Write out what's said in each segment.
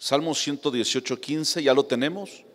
Salmo 118:15, ¿ya lo tenemos?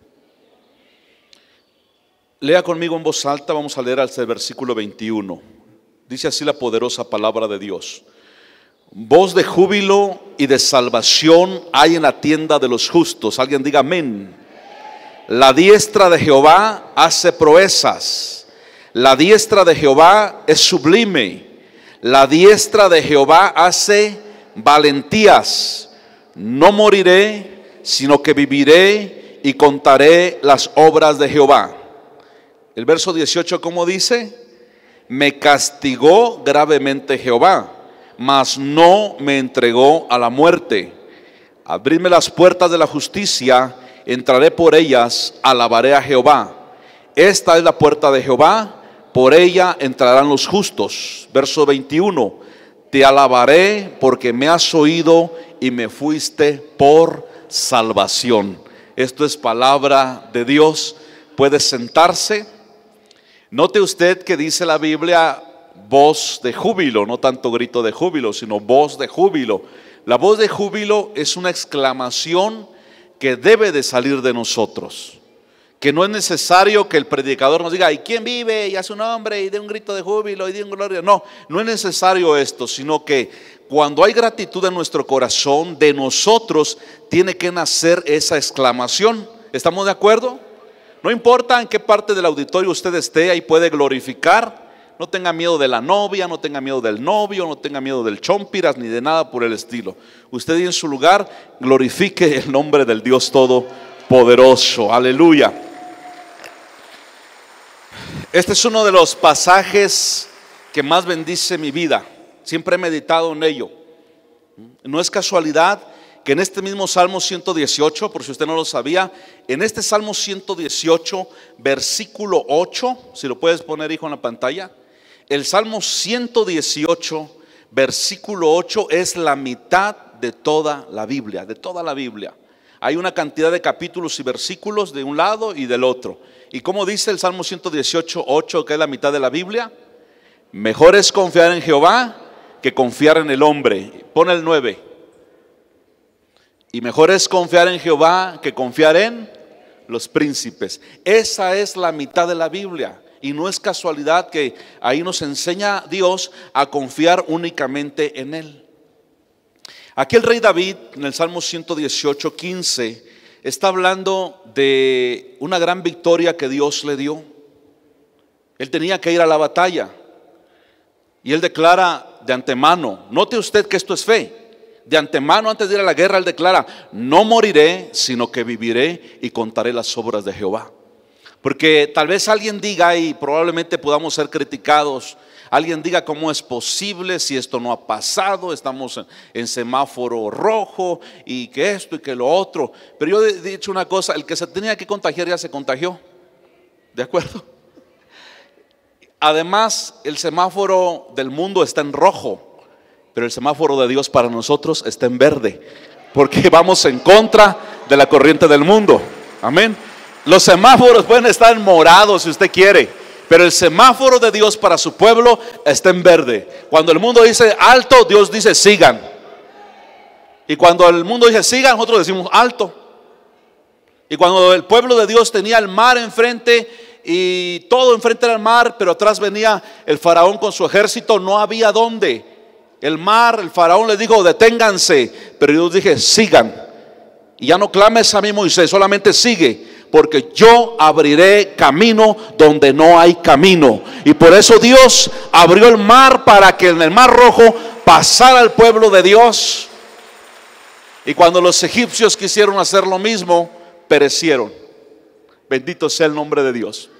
Lea conmigo en voz alta, vamos a leer hasta el versículo 21. Dice así la poderosa palabra de Dios: voz de júbilo y de salvación hay en la tienda de los justos. Alguien diga amén. La diestra de Jehová hace proezas. La diestra de Jehová es sublime. La diestra de Jehová hace valentías. No moriré, sino que viviré y contaré las obras de Jehová. El verso 18, ¿cómo dice? Me castigó gravemente Jehová, mas no me entregó a la muerte. Abridme las puertas de la justicia, entraré por ellas, alabaré a Jehová. Esta es la puerta de Jehová, por ella entrarán los justos. Verso 21, te alabaré porque me has oído y me fuiste por salvación. Esto es palabra de Dios. Puede sentarse. Note usted que dice la Biblia voz de júbilo, no tanto grito de júbilo, sino voz de júbilo. La voz de júbilo es una exclamación que debe de salir de nosotros, que no es necesario que el predicador nos diga, ¿y quién vive? Y a su nombre, y dé un grito de júbilo, y dé un gloria. No, no es necesario esto, sino que cuando hay gratitud en nuestro corazón, de nosotros tiene que nacer esa exclamación. ¿Estamos de acuerdo? No importa en qué parte del auditorio usted esté, ahí puede glorificar. No tenga miedo de la novia, no tenga miedo del novio, no tenga miedo del chompiras, ni de nada por el estilo. Usted en su lugar glorifique el nombre del Dios Todopoderoso. Aleluya. Este es uno de los pasajes que más bendice mi vida. Siempre he meditado en ello. No es casualidad que en este mismo Salmo 118, por si usted no lo sabía, en este Salmo 118, versículo 8, si lo puedes poner, hijo, en la pantalla. El Salmo 118, versículo 8 es la mitad de toda la Biblia, de toda la Biblia. Hay una cantidad de capítulos y versículos de un lado y del otro. ¿Y cómo dice el Salmo 118, 8, que es la mitad de la Biblia? Mejor es confiar en Jehová que confiar en el hombre. Pon el 9. Y mejor es confiar en Jehová que confiar en los príncipes. Esa es la mitad de la Biblia. Y no es casualidad que ahí nos enseña Dios a confiar únicamente en Él. Aquí el rey David, en el Salmo 118, 15, está hablando de una gran victoria que Dios le dio. Él tenía que ir a la batalla. Y él declara de antemano, note usted que esto es fe. De antemano, antes de ir a la guerra, él declara, no moriré, sino que viviré y contaré las obras de Jehová. Porque tal vez alguien diga, y probablemente podamos ser criticados, alguien diga cómo es posible si esto no ha pasado, estamos en semáforo rojo y que esto y que lo otro. Pero yo he dicho una cosa, el que se tenía que contagiar ya se contagió. ¿De acuerdo? Además, el semáforo del mundo está en rojo, pero el semáforo de Dios para nosotros está en verde, porque vamos en contra de la corriente del mundo. Amén. Los semáforos pueden estar en morado si usted quiere, pero el semáforo de Dios para su pueblo está en verde. Cuando el mundo dice alto, Dios dice sigan. Y cuando el mundo dice sigan, nosotros decimos alto. Y cuando el pueblo de Dios tenía el mar enfrente y todo enfrente era el mar, pero atrás venía el faraón con su ejército, no había dónde. El mar, el faraón les dijo deténganse, pero yo dije sigan. Y ya no clames a mí, Moisés, solamente sigue, porque yo abriré camino donde no hay camino. Y por eso Dios abrió el mar para que en el mar rojo pasara el pueblo de Dios. Y cuando los egipcios quisieron hacer lo mismo, perecieron. Bendito sea el nombre de Dios.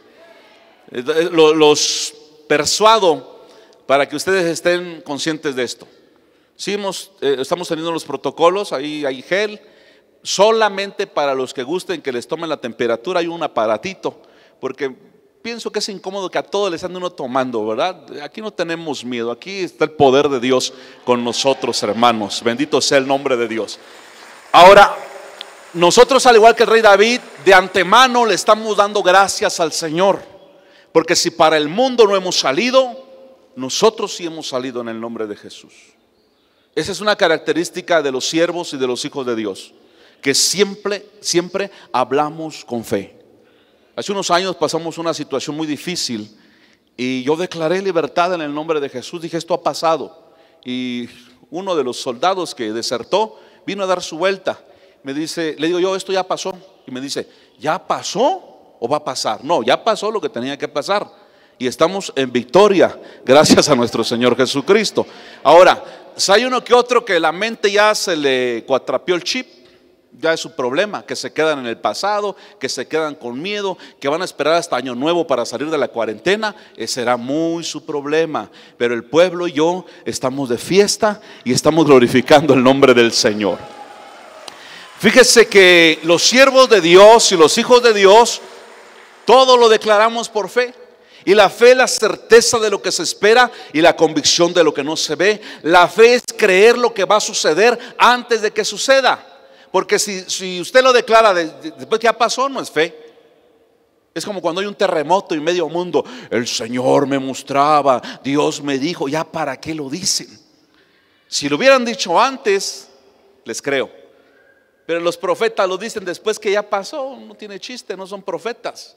Los persuado para que ustedes estén conscientes de esto. Sí, estamos teniendo los protocolos, ahí hay gel. Solamente para los que gusten que les tomen la temperatura hay un aparatito, porque pienso que es incómodo que a todos les ande uno tomando, ¿verdad? Aquí no tenemos miedo, aquí está el poder de Dios con nosotros, hermanos. Bendito sea el nombre de Dios. Ahora, nosotros, al igual que el rey David, de antemano le estamos dando gracias al Señor, porque si para el mundo no hemos salido, nosotros sí hemos salido en el nombre de Jesús. Esa es una característica de los siervos y de los hijos de Dios, que siempre hablamos con fe. Hace unos años pasamos una situación muy difícil y yo declaré libertad en el nombre de Jesús. Dije, esto ha pasado. Y uno de los soldados que desertó vino a dar su vuelta. Me dice, le digo yo, esto ya pasó. Y me dice, ¿ya pasó o va a pasar? No, ya pasó lo que tenía que pasar. Y estamos en victoria gracias a nuestro Señor Jesucristo. Ahora, si hay uno que otro que la mente ya se le cuatrapeó el chip, ya es su problema, que se quedan en el pasado, que se quedan con miedo, que van a esperar hasta Año Nuevo para salir de la cuarentena. Ese será muy su problema. Pero el pueblo y yo estamos de fiesta y estamos glorificando el nombre del Señor. Fíjese que los siervos de Dios y los hijos de Dios, todo lo declaramos por fe. Y la fe es la certeza de lo que se espera y la convicción de lo que no se ve. La fe es creer lo que va a suceder antes de que suceda. Porque si usted lo declara después que ya pasó, no es fe. Es como cuando hay un terremoto y medio mundo, el Señor me mostraba, Dios me dijo, ¿ya para qué lo dicen? Si lo hubieran dicho antes, les creo. Pero los profetas lo dicen después que ya pasó, no tiene chiste, no son profetas.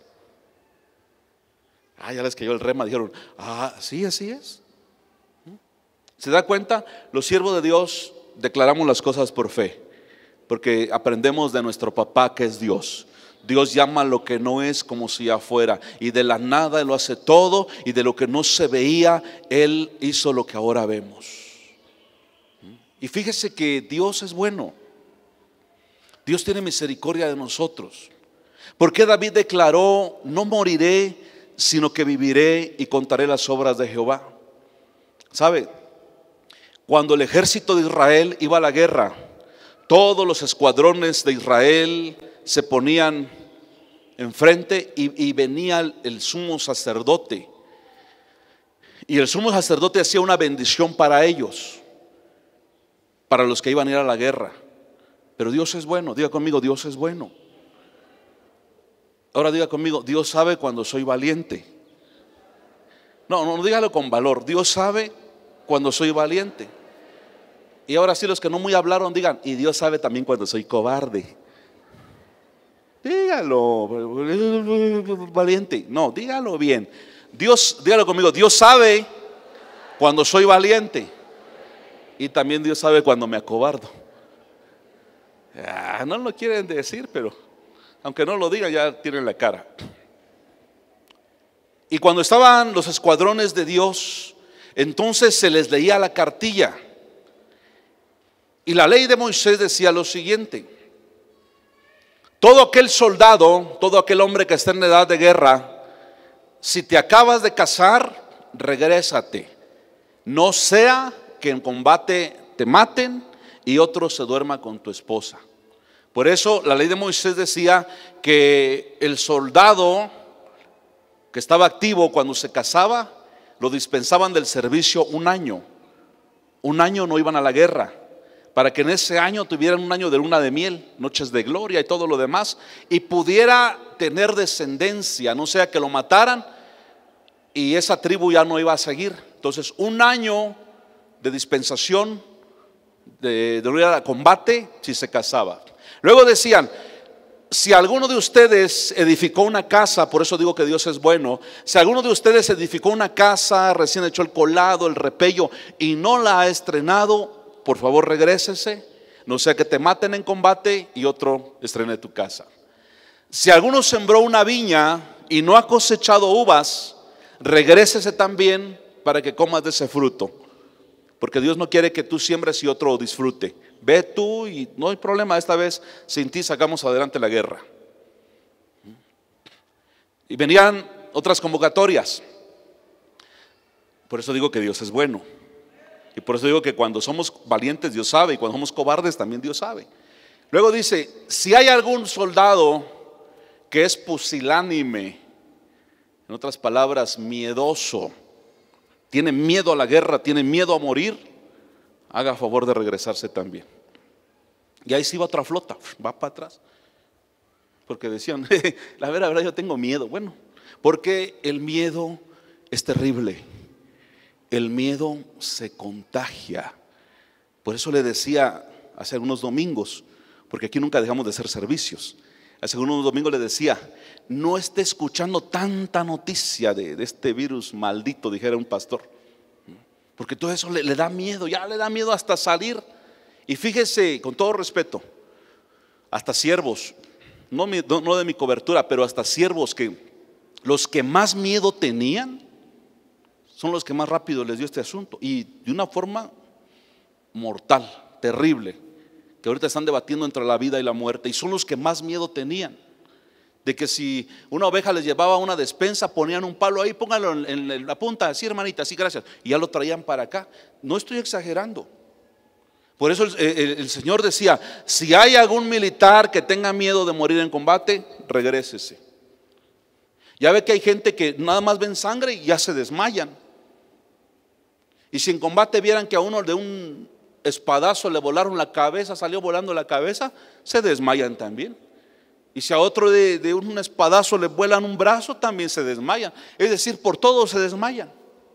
Ya les cayó el rema, dijeron, sí, así es. ¿Se da cuenta? Los siervos de Dios declaramos las cosas por fe, porque aprendemos de nuestro papá que es Dios. Dios llama lo que no es como si ya fuera, y de la nada Él lo hace todo, y de lo que no se veía Él hizo lo que ahora vemos. Y fíjese que Dios es bueno. Dios tiene misericordia de nosotros. Porque David declaró, no moriré, sino que viviré y contaré las obras de Jehová. ¿Sabe? Cuando el ejército de Israel iba a la guerra, todos los escuadrones de Israel se ponían enfrente y venía el sumo sacerdote. Y el sumo sacerdote hacía una bendición para ellos, para los que iban a ir a la guerra. Pero Dios es bueno, diga conmigo, Dios es bueno. Ahora diga conmigo, Dios sabe cuando soy valiente. No, dígalo con valor, Dios sabe cuando soy valiente. Y ahora sí, los que no muy hablaron, digan, y Dios sabe también cuando soy cobarde. Dígalo, valiente. No, dígalo bien. Dígalo conmigo, Dios sabe cuando soy valiente. Y también Dios sabe cuando me acobardo. No lo quieren decir, pero aunque no lo digan, ya tienen la cara. Y cuando estaban los escuadrones de Dios, entonces se les leía la cartilla. Y la ley de Moisés decía lo siguiente: todo aquel soldado, todo aquel hombre que está en edad de guerra, si te acabas de casar, regrésate. No sea que en combate te maten y otro se duerma con tu esposa. Por eso la ley de Moisés decía que el soldado que estaba activo cuando se casaba, lo dispensaban del servicio un año. Un año no iban a la guerra, para que en ese año tuvieran un año de luna de miel, noches de gloria y todo lo demás, y pudiera tener descendencia, no sea que lo mataran y esa tribu ya no iba a seguir. Entonces un año de dispensación de ir a combate si se casaba. Luego decían, si alguno de ustedes edificó una casa, por eso digo que Dios es bueno, si alguno de ustedes edificó una casa, recién echó el colado, el repello y no la ha estrenado, por favor regrésese, no sea que te maten en combate y otro estrene tu casa. Si alguno sembró una viña y no ha cosechado uvas, regrésese también para que comas de ese fruto, porque Dios no quiere que tú siembres y otro disfrute. Ve tú y no hay problema, esta vez sin ti sacamos adelante la guerra. Y venían otras convocatorias. Por eso digo que Dios es bueno. Y por eso digo que cuando somos valientes Dios sabe, y cuando somos cobardes también Dios sabe. Luego dice, si hay algún soldado que es pusilánime, en otras palabras, miedoso, tiene miedo a la guerra, tiene miedo a morir, haga favor de regresarse también. Y ahí sí va otra flota, va para atrás. Porque decían, la verdad yo tengo miedo. Bueno, porque el miedo es terrible. El miedo se contagia. Por eso le decía hace algunos domingos, porque aquí nunca dejamos de hacer servicios. Hace unos domingos le decía, no esté escuchando tanta noticia de este virus maldito, dijera un pastor, porque todo eso le da miedo, ya le da miedo hasta salir. Y fíjese, con todo respeto, hasta siervos, no de mi cobertura, pero hasta siervos, que los que más miedo tenían son los que más rápido les dio este asunto, y de una forma mortal, terrible, que ahorita están debatiendo entre la vida y la muerte, y son los que más miedo tenían. De que si una oveja les llevaba una despensa, ponían un palo ahí, póngalo en la punta, así hermanita, así gracias, y ya lo traían para acá. No estoy exagerando. Por eso el Señor decía, si hay algún militar que tenga miedo de morir en combate, regrésese. Ya ve que hay gente que nada más ven sangre y ya se desmayan. Y si en combate vieran que a uno de un espadazo le volaron la cabeza, salió volando la cabeza, se desmayan también. Y si a otro de un espadazo le vuelan un brazo, también se desmayan. Es decir, por todo se desmayan.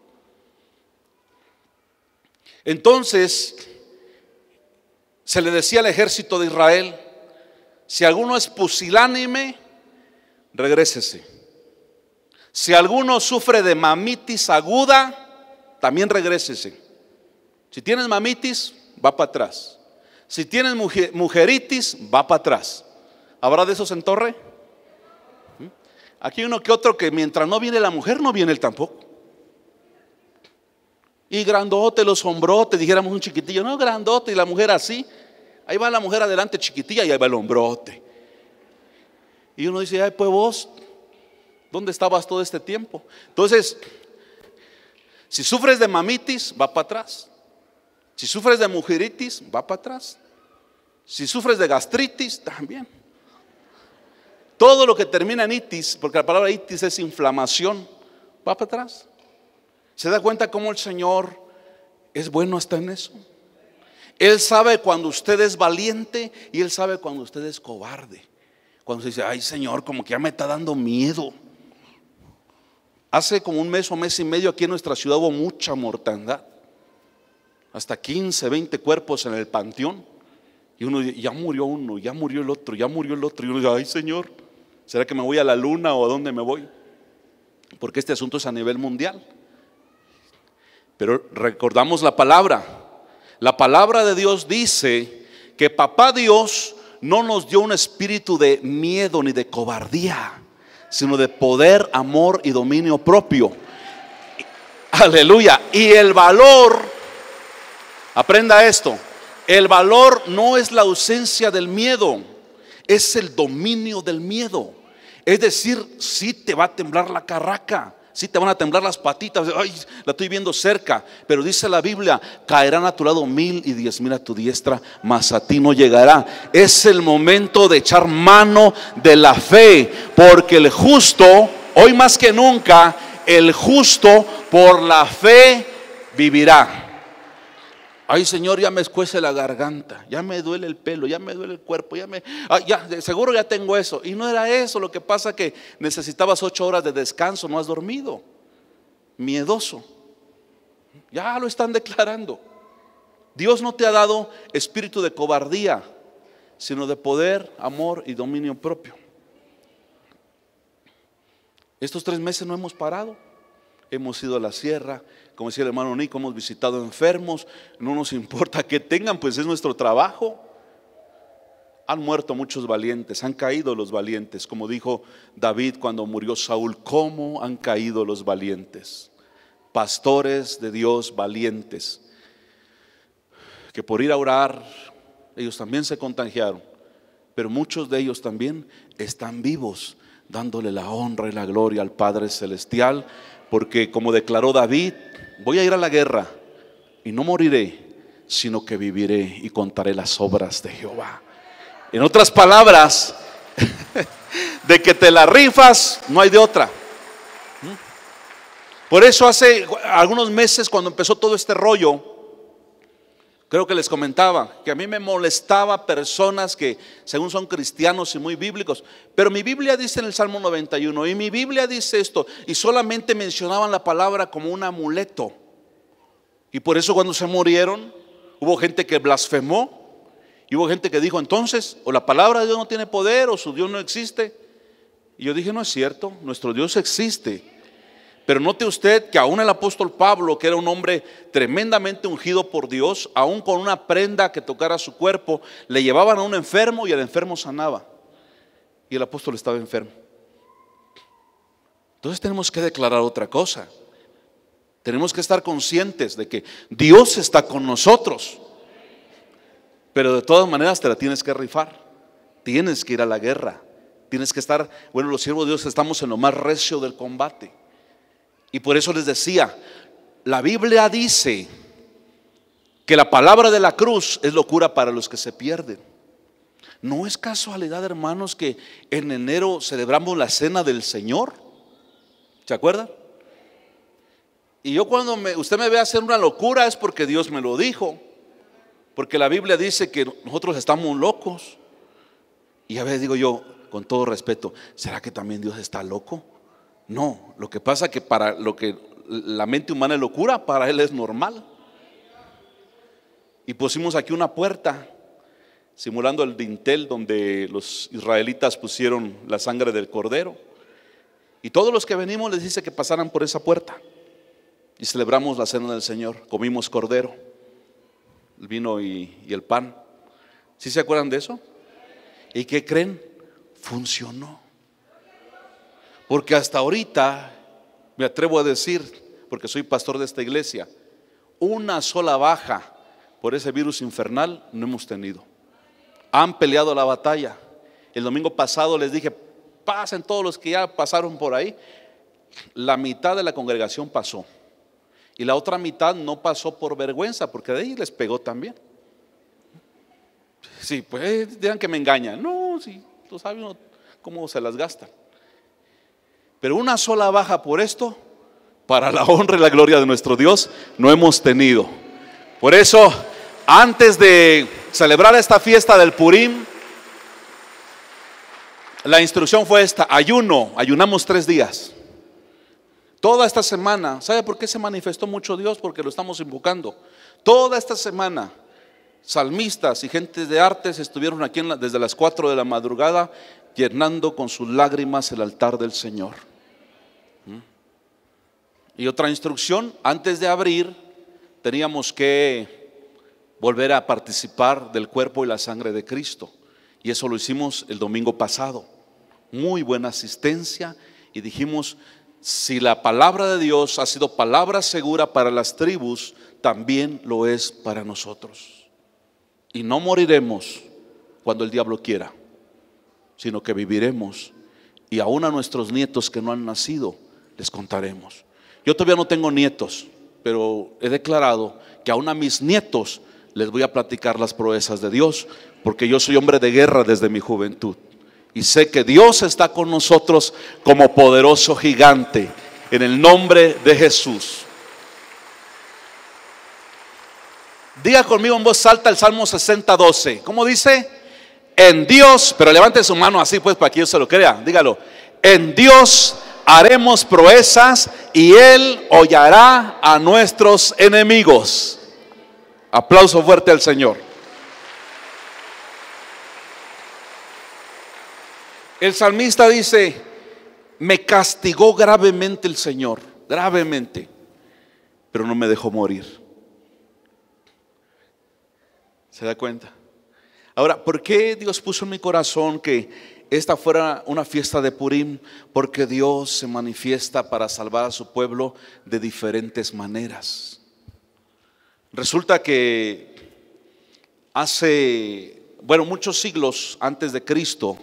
Entonces se le decía al ejército de Israel, si alguno es pusilánime, regrésese. Si alguno sufre de mamitis aguda, también regrésese. Si tienes mamitis, va para atrás. Si tienes mujeritis, va para atrás. ¿Habrá de esos en Torre? Aquí hay uno que otro que mientras no viene la mujer, no viene él tampoco. Y grandote, los hombrotes, dijéramos un chiquitillo, no, grandote, y la mujer así. Ahí va la mujer adelante chiquitilla y ahí va el hombrote. Y uno dice, ay, pues vos, ¿dónde estabas todo este tiempo? Entonces, si sufres de mamitis, va para atrás. Si sufres de mujeritis, va para atrás. Si sufres de gastritis, también. Todo lo que termina en itis, porque la palabra itis es inflamación, va para atrás. ¿Se da cuenta cómo el Señor es bueno hasta en eso? Él sabe cuando usted es valiente y Él sabe cuando usted es cobarde. Cuando se dice, ay Señor, como que ya me está dando miedo. Hace como un mes o mes y medio aquí en nuestra ciudad hubo mucha mortandad. Hasta 15, 20 cuerpos en el panteón. Y uno dice, ya murió uno, ya murió el otro, ya murió el otro. Y uno dice, ay Señor, ¿será que me voy a la luna o a dónde me voy? Porque este asunto es a nivel mundial. Pero recordamos la palabra. La palabra de Dios dice que papá Dios no nos dio un espíritu de miedo ni de cobardía, sino de poder, amor y dominio propio. Aleluya. Y el valor, aprenda esto, el valor no es la ausencia del miedo, es el dominio del miedo. Es decir, sí te va a temblar la carraca, sí te van a temblar las patitas, ay, la estoy viendo cerca, pero dice la Biblia, caerán a tu lado 1000 y 10,000 a tu diestra, mas a ti no llegará. Es el momento de echar mano de la fe, porque el justo, hoy más que nunca, el justo por la fe vivirá. Ay Señor, ya me escuece la garganta, ya me duele el pelo, ya me duele el cuerpo, seguro ya tengo eso. Y no era eso, lo que pasa que necesitabas 8 horas de descanso, no has dormido. Miedoso. Ya lo están declarando. Dios no te ha dado espíritu de cobardía, sino de poder, amor y dominio propio. Estos 3 meses no hemos parado. Hemos ido a la sierra, como decía el hermano Nico, hemos visitado enfermos. No nos importa que tengan, pues es nuestro trabajo. Han muerto muchos valientes, han caído los valientes, como dijo David cuando murió Saúl, ¿cómo han caído los valientes? Pastores de Dios valientes, que por ir a orar, ellos también se contagiaron, pero muchos de ellos también están vivos, dándole la honra y la gloria al Padre Celestial. Porque como declaró David, voy a ir a la guerra y no moriré, sino que viviré y contaré las obras de Jehová. En otras palabras, de que te la rifas, no hay de otra. Por eso hace algunos meses, cuando empezó todo este rollo, creo que les comentaba que a mí me molestaba personas que según son cristianos y muy bíblicos, pero mi Biblia dice en el Salmo 91 y mi Biblia dice esto, y solamente mencionaban la palabra como un amuleto. Y por eso cuando se murieron hubo gente que blasfemó Y hubo gente que dijo, entonces, o la palabra de Dios no tiene poder, o su Dios no existe. Y yo dije, no es cierto, nuestro Dios existe. Pero note usted que aún el apóstol Pablo, que era un hombre tremendamente ungido por Dios, aún con una prenda que tocara su cuerpo, le llevaban a un enfermo y el enfermo sanaba. Y el apóstol estaba enfermo. Entonces tenemos que declarar otra cosa. Tenemos que estar conscientes de que Dios está con nosotros. Pero de todas maneras te la tienes que rifar. Tienes que ir a la guerra. Tienes que estar, bueno, los siervos de Dios estamos en lo más recio del combate. Y por eso les decía, la Biblia dice que la palabra de la cruz es locura para los que se pierden. No es casualidad, hermanos, que en enero celebramos la cena del Señor. ¿Se acuerdan? Y yo cuando usted me ve hacer una locura es porque Dios me lo dijo. Porque la Biblia dice que nosotros estamos locos. Y a veces digo yo, con todo respeto, ¿será que también Dios está loco? No, lo que pasa es que para lo que la mente humana es locura, para Él es normal. Y pusimos aquí una puerta, simulando el dintel donde los israelitas pusieron la sangre del cordero. Y todos los que venimos les dice que pasaran por esa puerta. Y celebramos la cena del Señor, comimos cordero, el vino y el pan. ¿Sí se acuerdan de eso? ¿Y qué creen? Funcionó. Porque hasta ahorita, me atrevo a decir, porque soy pastor de esta iglesia, una sola baja por ese virus infernal no hemos tenido. Han peleado la batalla. El domingo pasado les dije, pasen todos los que ya pasaron por ahí. La mitad de la congregación pasó. Y la otra mitad no pasó por vergüenza, porque de ahí les pegó también. Sí, pues dirán que me engañan. No, sí, tú sabes uno cómo se las gastan. Pero una sola baja por esto, para la honra y la gloria de nuestro Dios, no hemos tenido. Por eso, antes de celebrar esta fiesta del Purim, la instrucción fue esta: ayunamos 3 días. Toda esta semana, ¿sabe por qué se manifestó mucho Dios? Porque lo estamos invocando. Toda esta semana, salmistas y gentes de artes estuvieron aquí desde las 4 de la madrugada, llenando con sus lágrimas el altar del Señor. Y otra instrucción, antes de abrir, teníamos que volver a participar del cuerpo y la sangre de Cristo. Y eso lo hicimos el domingo pasado. Muy buena asistencia. Y dijimos, si la palabra de Dios ha sido palabra segura para las tribus, también lo es para nosotros. Y no moriremos cuando el diablo quiera, sino que viviremos. Y aún a nuestros nietos que no han nacido les contaremos. Yo todavía no tengo nietos, pero he declarado que aún a mis nietos les voy a platicar las proezas de Dios, porque yo soy hombre de guerra desde mi juventud. Y sé que Dios está con nosotros como poderoso gigante, en el nombre de Jesús. Diga conmigo en voz alta el Salmo 60:12. ¿Cómo dice? En Dios, pero levante su mano así pues para que yo se lo crea. Dígalo. En Dios haremos proezas y Él hollará a nuestros enemigos. Aplauso fuerte al Señor. El salmista dice, me castigó gravemente el Señor, gravemente, pero no me dejó morir. ¿Se da cuenta? Ahora, ¿por qué Dios puso en mi corazón que esta fuera una fiesta de Purim? Porque Dios se manifiesta para salvar a su pueblo de diferentes maneras. Resulta que hace, muchos siglos antes de Cristo,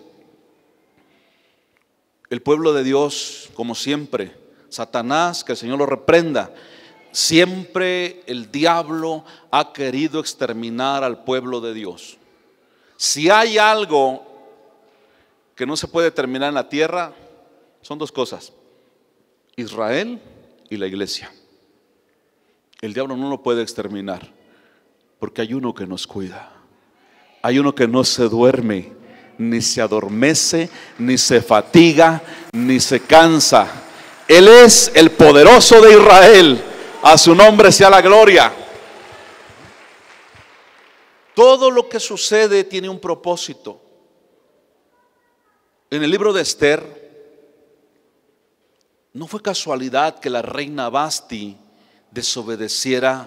el pueblo de Dios, como siempre, Satanás, que el Señor lo reprenda, siempre el diablo ha querido exterminar al pueblo de Dios. Si hay algo que no se puede terminar en la tierra, son 2 cosas: Israel y la iglesia. El diablo no lo puede exterminar, porque hay uno que nos cuida. Hay uno que no se duerme, ni se adormece, ni se fatiga, ni se cansa. Él es el poderoso de Israel. A su nombre sea la gloria. Todo lo que sucede tiene un propósito. En el libro de Esther, no fue casualidad que la reina Vasti desobedeciera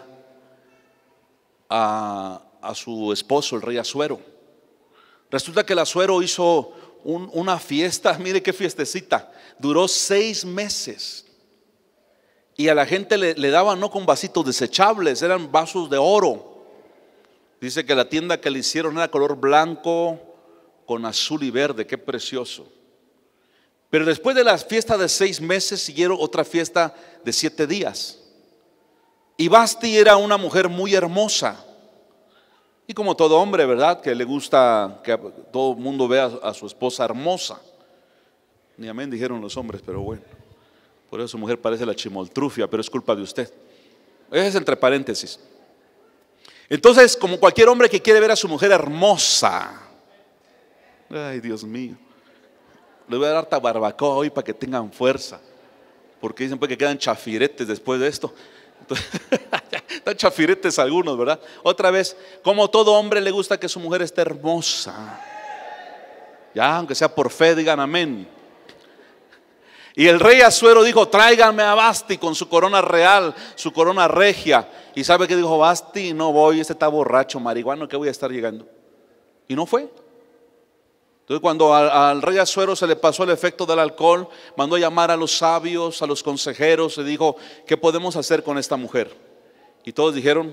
a su esposo, el rey Asuero. Resulta que el Asuero hizo una fiesta, mire qué fiestecita, duró 6 meses. Y a la gente le daban no con vasitos desechables, eran vasos de oro. Dice que la tienda que le hicieron era color blanco con azul y verde, qué precioso. Pero después de la fiesta de 6 meses siguieron otra fiesta de 7 días. Y Vasti era una mujer muy hermosa. Y como todo hombre, ¿verdad? Que le gusta que todo el mundo vea a su esposa hermosa. Ni amén dijeron los hombres, pero bueno. Por eso su mujer parece la chimoltrufia, pero es culpa de usted. Ese es entre paréntesis. Entonces, como cualquier hombre que quiere ver a su mujer hermosa. Ay, Dios mío. Les voy a dar harta barbacoa hoy para que tengan fuerza. Porque dicen pues que quedan chafiretes después de esto. Entonces, están chafiretes algunos, ¿verdad? Otra vez, como todo hombre le gusta que su mujer esté hermosa. Ya, aunque sea por fe, digan amén. Y el rey Asuero dijo: tráiganme a Vasti con su corona real, su corona regia. ¿Y sabe qué dijo Vasti? No voy, este está borracho, marihuano, que voy a estar llegando. Y no fue. Entonces cuando al rey Asuero se le pasó el efecto del alcohol, mandó a llamar a los sabios, a los consejeros, y dijo: ¿qué podemos hacer con esta mujer? Y todos dijeron: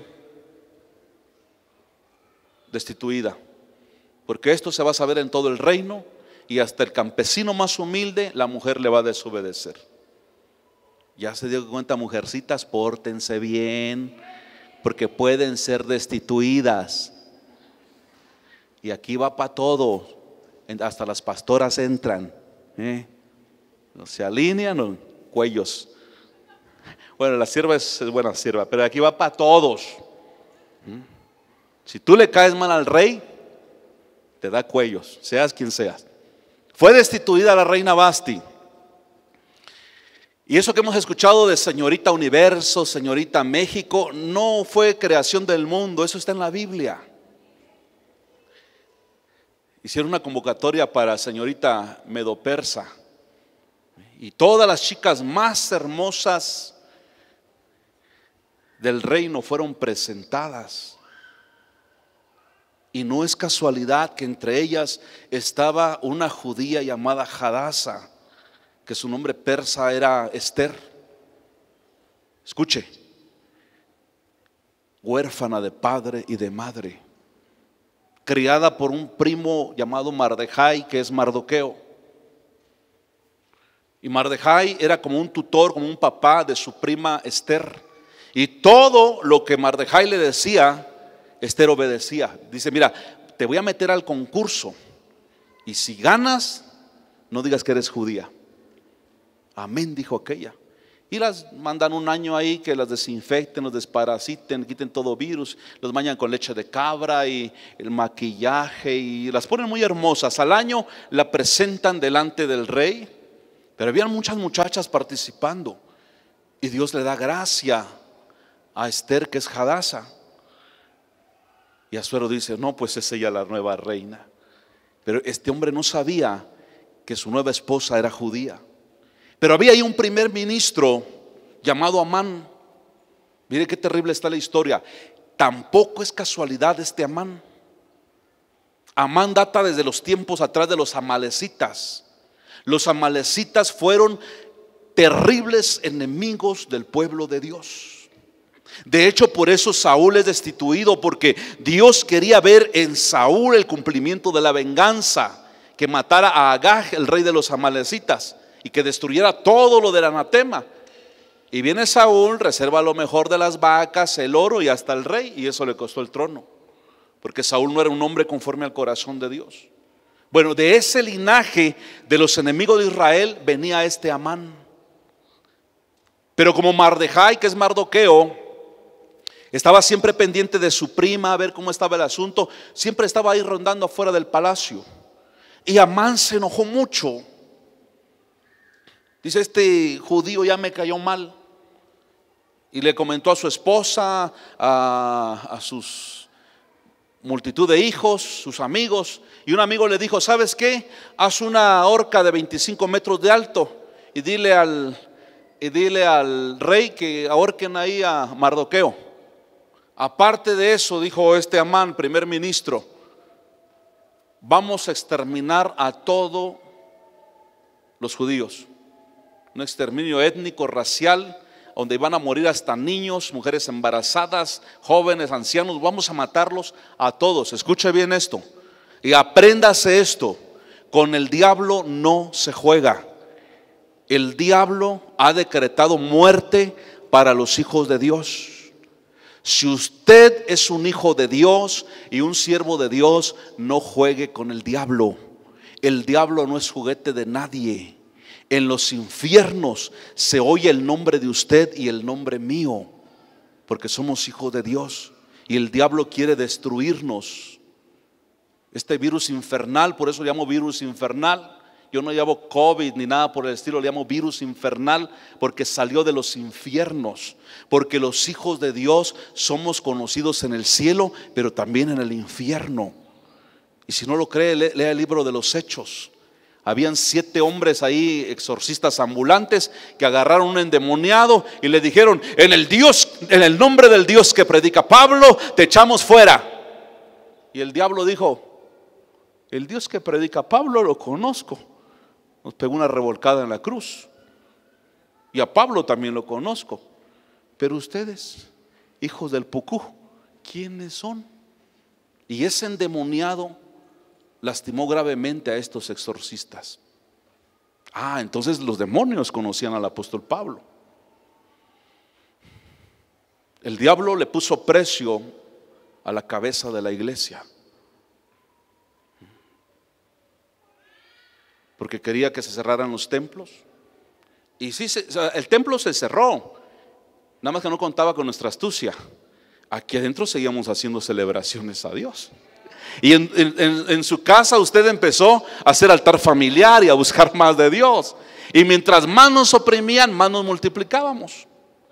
destituida, porque esto se va a saber en todo el reino, y hasta el campesino más humilde la mujer le va a desobedecer. Ya se dio cuenta, mujercitas, pórtense bien, porque pueden ser destituidas. Y aquí va para todo. Hasta las pastoras entran, no se alinean los cuellos. Bueno, la sierva es buena sierva, pero aquí va para todos. Si tú le caes mal al rey, te da cuellos, seas quien seas. Fue destituida la reina Vasti. Y eso que hemos escuchado de señorita Universo, señorita México, no fue creación del mundo, eso está en la Biblia. Hicieron una convocatoria para señorita Medo-Persa, y todas las chicas más hermosas del reino fueron presentadas. Y no es casualidad que entre ellas estaba una judía llamada Hadasa, que su nombre persa era Esther. Escuche: huérfana de padre y de madre, criada por un primo llamado Mardejai, que es Mardoqueo. Y Mardejai era como un tutor, como un papá de su prima Esther. Y todo lo que Mardejai le decía, Esther obedecía. Dice: mira, te voy a meter al concurso, y si ganas, no digas que eres judía. Amén, dijo aquella. Y las mandan un año ahí que las desinfecten, los desparasiten, quiten todo virus. Los bañan con leche de cabra y el maquillaje, y las ponen muy hermosas. Al año la presentan delante del rey. Pero había muchas muchachas participando, y Dios le da gracia a Esther, que es Hadasa. Y Asuero dice: no, pues es ella la nueva reina. Pero este hombre no sabía que su nueva esposa era judía. Pero había ahí un primer ministro llamado Amán. Mire qué terrible está la historia. Tampoco es casualidad este Amán. Amán data desde los tiempos atrás de los amalecitas. Los amalecitas fueron terribles enemigos del pueblo de Dios. De hecho, por eso Saúl es destituido, porque Dios quería ver en Saúl el cumplimiento de la venganza, que matara a Agag, el rey de los amalecitas, y que destruyera todo lo del anatema. Y viene Saúl, reserva lo mejor de las vacas, el oro y hasta el rey, y eso le costó el trono, porque Saúl no era un hombre conforme al corazón de Dios. Bueno, de ese linaje de los enemigos de Israel venía este Amán. Pero como Mardejai, que es Mardoqueo, estaba siempre pendiente de su prima, a ver cómo estaba el asunto, siempre estaba ahí rondando afuera del palacio. Y Amán se enojó mucho. Dice: este judío ya me cayó mal. Y le comentó a su esposa, a sus multitud de hijos, sus amigos, y un amigo le dijo: ¿sabes qué? Haz una horca de 25 metros de alto y dile al rey que ahorquen ahí a Mardoqueo. Aparte de eso, dijo este Amán, primer ministro, vamos a exterminar a todos los judíos. Un exterminio étnico, racial, donde van a morir hasta niños, mujeres embarazadas, jóvenes, ancianos. Vamos a matarlos a todos. Escuche bien esto y apréndase esto: con el diablo no se juega. El diablo ha decretado muerte para los hijos de Dios. Si usted es un hijo de Dios y un siervo de Dios, no juegue con el diablo. El diablo no es juguete de nadie. En los infiernos se oye el nombre de usted y el nombre mío, porque somos hijos de Dios, y el diablo quiere destruirnos. Este virus infernal, por eso le llamo virus infernal. Yo no llamo COVID ni nada por el estilo, le llamo virus infernal, porque salió de los infiernos. Porque los hijos de Dios somos conocidos en el cielo, pero también en el infierno. Y si no lo cree, lea el libro de los Hechos. Habían 7 hombres ahí, exorcistas ambulantes, que agarraron un endemoniado y le dijeron: en el nombre del Dios que predica Pablo, te echamos fuera. Y el diablo dijo: el Dios que predica Pablo lo conozco. Nos pegó una revolcada en la cruz. Y a Pablo también lo conozco. Pero ustedes, hijos del Pucú, ¿quiénes son? Y ese endemoniado lastimó gravemente a estos exorcistas. Entonces los demonios conocían al apóstol Pablo. El diablo le puso precio a la cabeza de la iglesia, porque quería que se cerraran los templos. Y sí, el templo se cerró, nada más que no contaba con nuestra astucia. Aquí adentro seguíamos haciendo celebraciones a Dios. Y en su casa usted empezó a hacer altar familiar y a buscar más de Dios. Y mientras más nos oprimían, más nos multiplicábamos.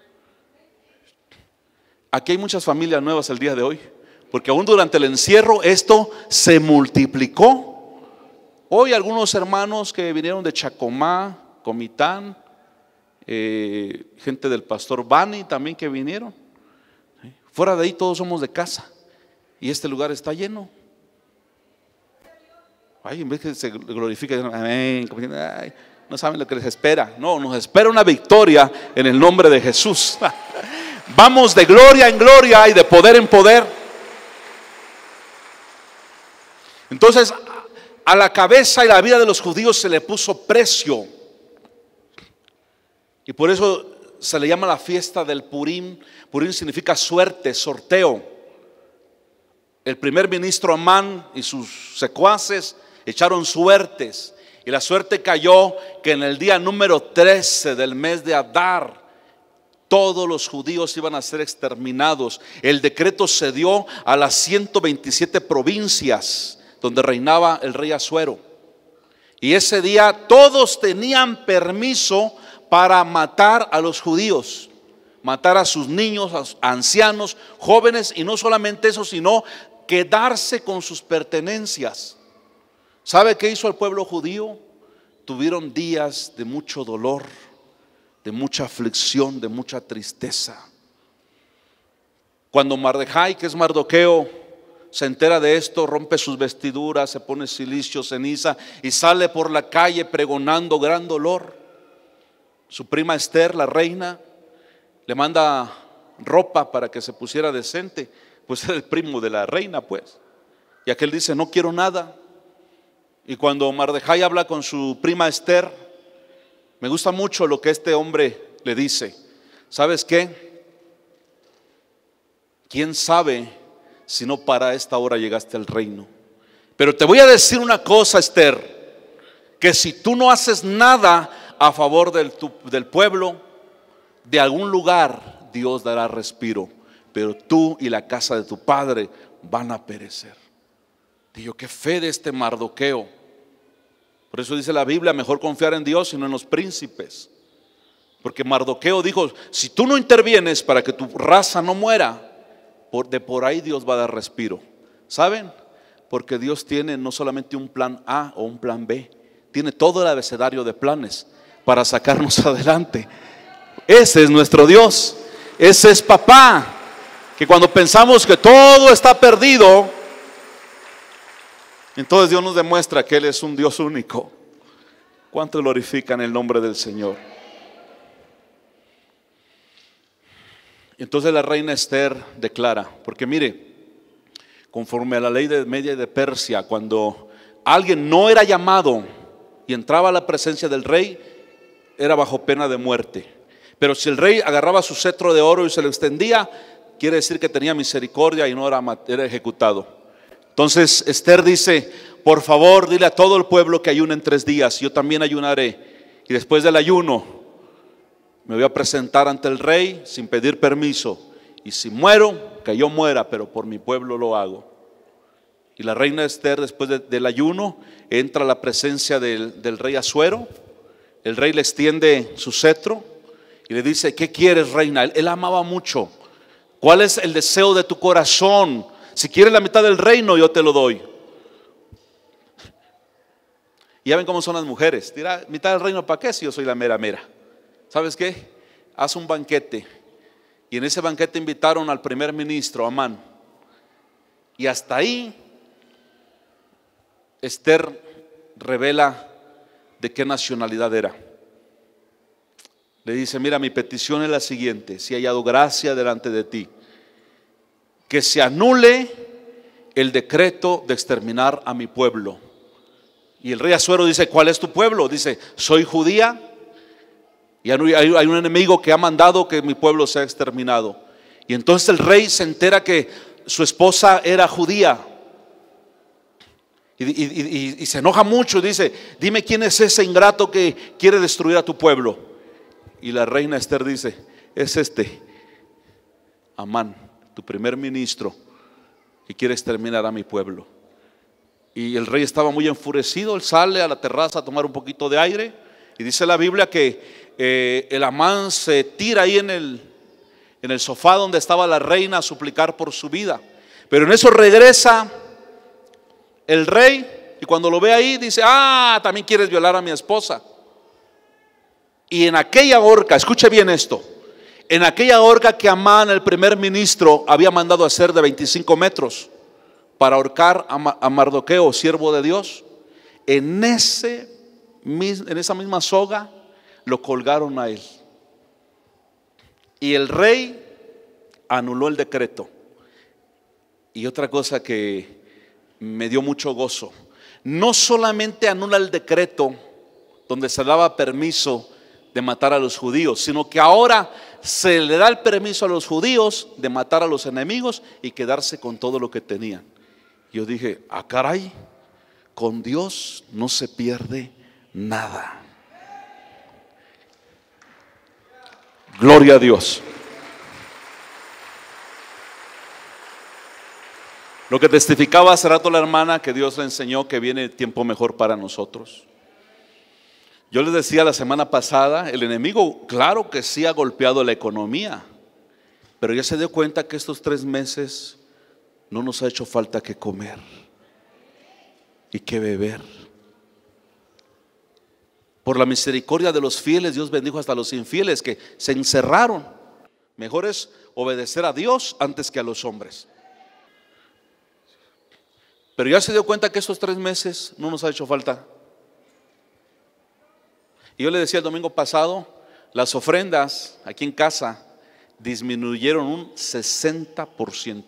Aquí hay muchas familias nuevas el día de hoy, porque aún durante el encierro esto se multiplicó. Hoy algunos hermanos que vinieron de Chacomá, Comitán, gente del pastor Bani también que vinieron. Fuera de ahí todos somos de casa, y este lugar está lleno. En vez que se glorifique, amén, no saben lo que les espera. No, nos espera una victoria en el nombre de Jesús. Vamos de gloria en gloria y de poder en poder. Entonces, a la cabeza y la vida de los judíos se le puso precio. Y por eso se le llama la fiesta del Purim. Purim significa suerte, sorteo. El primer ministro Amán y sus secuaces echaron suertes, y la suerte cayó que en el día número 13 del mes de Adar todos los judíos iban a ser exterminados. El decreto se dio a las 127 provincias donde reinaba el rey Asuero, y ese día todos tenían permiso para matar a los judíos, matar a sus niños, a sus ancianos, jóvenes, y no solamente eso, sino quedarse con sus pertenencias. ¿Sabe qué hizo el pueblo judío? Tuvieron días de mucho dolor, de mucha aflicción, de mucha tristeza. Cuando Mardoqueo, que es Mardoqueo, se entera de esto, rompe sus vestiduras, se pone cilicio, ceniza y sale por la calle pregonando gran dolor. Su prima Esther, la reina, le manda ropa para que se pusiera decente, pues era el primo de la reina, pues. Y aquel dice: no quiero nada. Y cuando Mardoqueo habla con su prima Esther, me gusta mucho lo que este hombre le dice. ¿Sabes qué? ¿Quién sabe si no para esta hora llegaste al reino? Pero te voy a decir una cosa, Esther, que si tú no haces nada a favor del pueblo, de algún lugar Dios dará respiro, pero tú y la casa de tu padre van a perecer. Digo, qué fe de este Mardoqueo. Por eso dice la Biblia: mejor confiar en Dios y no en los príncipes. Porque Mardoqueo dijo: si tú no intervienes para que tu raza no muera, por ahí Dios va a dar respiro. ¿Saben? Porque Dios tiene no solamente un plan A o un plan B, tiene todo el abecedario de planes para sacarnos adelante. Ese es nuestro Dios, ese es papá, que cuando pensamos que todo está perdido, entonces Dios nos demuestra que Él es un Dios único. ¿Cuánto glorifican el nombre del Señor? Entonces la reina Esther declara, porque mire, conforme a la ley de Media y de Persia, cuando alguien no era llamado y entraba a la presencia del rey, era bajo pena de muerte. Pero si el rey agarraba su cetro de oro y se lo extendía, quiere decir que tenía misericordia y no era ejecutado. Entonces Esther dice: por favor, dile a todo el pueblo que ayunen 3 días, yo también ayunaré, y después del ayuno me voy a presentar ante el rey sin pedir permiso, y si muero, que yo muera, pero por mi pueblo lo hago. Y la reina Esther, después del ayuno, entra a la presencia del rey Asuero. El rey le extiende su cetro y le dice: ¿qué quieres, reina? Él amaba mucho. ¿Cuál es el deseo de tu corazón? Si quieres la mitad del reino, yo te lo doy. Y ya ven cómo son las mujeres. Dirá: mitad del reino, ¿para qué? Si yo soy la mera mera. ¿Sabes qué? Haz un banquete. Y en ese banquete invitaron al primer ministro, Amán. Y hasta ahí Esther revela de qué nacionalidad era. Le dice: mira, mi petición es la siguiente: si he hallado gracia delante de ti, que se anule el decreto de exterminar a mi pueblo. Y el rey Asuero dice: ¿cuál es tu pueblo? Dice: soy judía, y hay un enemigo que ha mandado que mi pueblo sea exterminado. Y entonces el rey se entera que su esposa era judía, y se enoja mucho y dice: dime quién es ese ingrato que quiere destruir a tu pueblo. Y la reina Esther dice: es Amán, tu primer ministro, que quiere exterminar a mi pueblo. Y el rey estaba muy enfurecido. Él sale a la terraza a tomar un poquito de aire, y dice la Biblia que el Amán se tira ahí en el sofá donde estaba la reina a suplicar por su vida. Pero en eso regresa el rey, y cuando lo ve ahí dice: también quieres violar a mi esposa. Y en aquella horca, escuche bien esto, en aquella horca que Amán, el primer ministro, había mandado hacer de 25 metros para ahorcar a Mardoqueo, siervo de Dios, en esa misma soga lo colgaron a él. Y el rey anuló el decreto. Y otra cosa que me dio mucho gozo: no solamente anula el decreto donde se daba permiso de matar a los judíos, sino que ahora se le da el permiso a los judíos de matar a los enemigos y quedarse con todo lo que tenían. Yo dije: caray, con Dios no se pierde nada. Gloria a Dios. Lo que testificaba hace rato la hermana, que Dios le enseñó que viene tiempo mejor para nosotros. Yo les decía la semana pasada, el enemigo claro que sí ha golpeado la economía, pero ya se dio cuenta que estos 3 meses no nos ha hecho falta que comer y que beber. Por la misericordia de los fieles, Dios bendijo hasta los infieles que se encerraron. Mejor es obedecer a Dios antes que a los hombres. Pero ya se dio cuenta que estos 3 meses no nos ha hecho falta. Y yo le decía el domingo pasado, las ofrendas aquí en casa disminuyeron un 60%.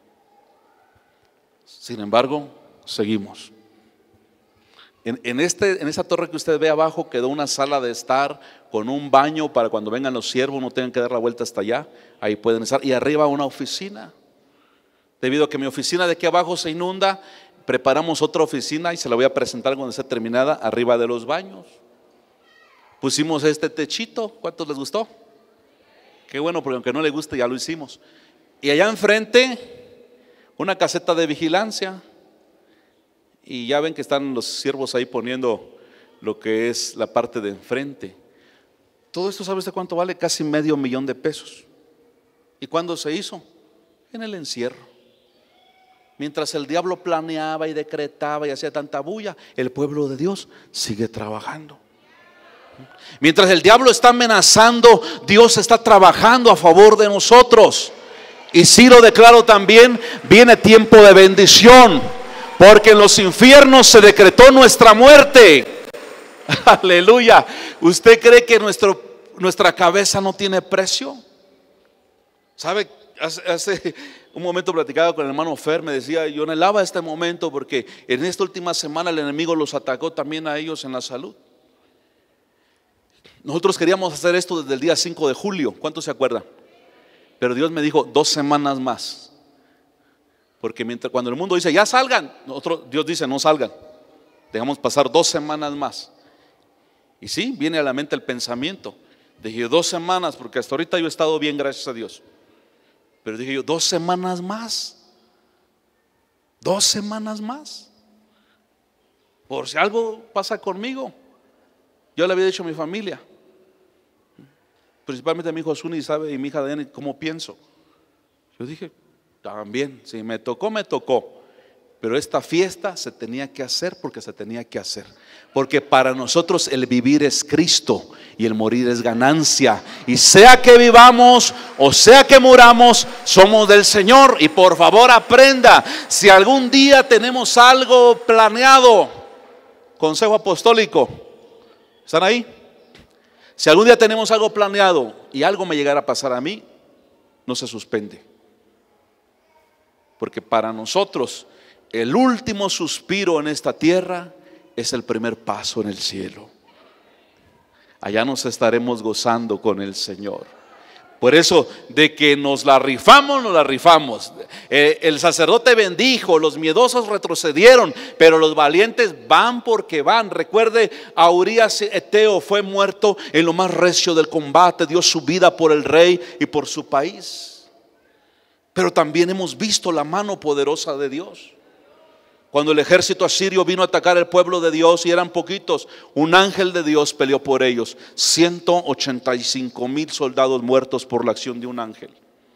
Sin embargo, seguimos. En esa torre que usted ve abajo quedó una sala de estar con un baño para cuando vengan los siervos no tengan que dar la vuelta hasta allá. Ahí pueden estar. Y arriba una oficina. Debido a que mi oficina de aquí abajo se inunda, preparamos otra oficina y se la voy a presentar cuando esté terminada arriba de los baños. Pusimos este techito. ¿Cuántos les gustó? Qué bueno, porque aunque no le guste ya lo hicimos. Y allá enfrente una caseta de vigilancia. Y ya ven que están los siervos ahí poniendo lo que es la parte de enfrente. Todo esto, ¿sabe usted cuánto vale? Casi $500,000 de pesos. ¿Y cuándo se hizo? En el encierro. Mientras el diablo planeaba y decretaba y hacía tanta bulla, el pueblo de Dios sigue trabajando. Mientras el diablo está amenazando, Dios está trabajando a favor de nosotros. Y si lo declaro también, viene tiempo de bendición, porque en los infiernos se decretó nuestra muerte. Aleluya. ¿Usted cree que nuestra cabeza no tiene precio? ¿Sabe? Hace un momento platicaba con el hermano Fer, me decía, yo anhelaba este momento porque en esta última semana el enemigo los atacó también a ellos en la salud. Nosotros queríamos hacer esto desde el día 5 de julio, ¿cuántos se acuerdan? Pero Dios me dijo 2 semanas más. Porque cuando el mundo dice ya salgan, Dios dice no salgan. Dejamos pasar 2 semanas más. Y sí, viene a la mente el pensamiento. Dije 2 semanas, porque hasta ahorita yo he estado bien, gracias a Dios. Pero dije yo, 2 semanas más. 2 semanas más. Por si algo pasa conmigo. Yo le había dicho a mi familia, principalmente a mi hijo Zuni, sabe, y mi hija Dani, cómo pienso. Yo dije, también, si me tocó, me tocó. Pero esta fiesta se tenía que hacer porque se tenía que hacer. Porque para nosotros el vivir es Cristo y el morir es ganancia. Y sea que vivamos o sea que muramos, somos del Señor. Y por favor aprenda, si algún día tenemos algo planeado, consejo apostólico, ¿están ahí? Si algún día tenemos algo planeado y algo me llegara a pasar a mí, no se suspende. Porque para nosotros el último suspiro en esta tierra es el primer paso en el cielo. Allá nos estaremos gozando con el Señor. Por eso, de que nos la rifamos, nos la rifamos. El sacerdote bendijo, los miedosos retrocedieron, pero los valientes van porque van. Recuerde, a Urías Eteo fue muerto en lo más recio del combate, dio su vida por el rey y por su país. Pero también hemos visto la mano poderosa de Dios. Cuando el ejército asirio vino a atacar el pueblo de Dios y eran poquitos, un ángel de Dios peleó por ellos. 185,000 soldados muertos por la acción de un ángel.